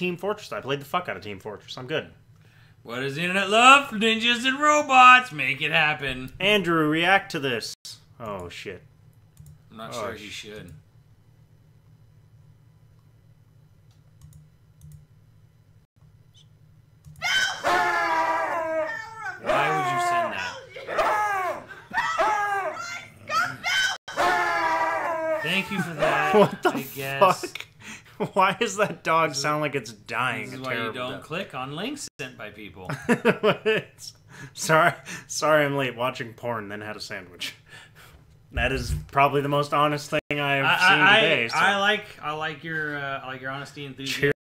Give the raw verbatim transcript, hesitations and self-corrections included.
Team Fortress. I played the fuck out of Team Fortress. I'm good. What does the internet love? Ninjas and robots. Make it happen. Andrew, react to this. Oh, shit. I'm not oh, sure he should. Why would you send that? Thank you for that. What the I guess. fuck? Why does that dog sound like it's dying? This is a why you terrible don't death? click on links sent by people. sorry, sorry, I'm late. Watching porn, then had a sandwich. That is probably the most honest thing I have I, seen I, today. So. I like, I like your, uh, I like your honesty and enthusiasm. Cheers.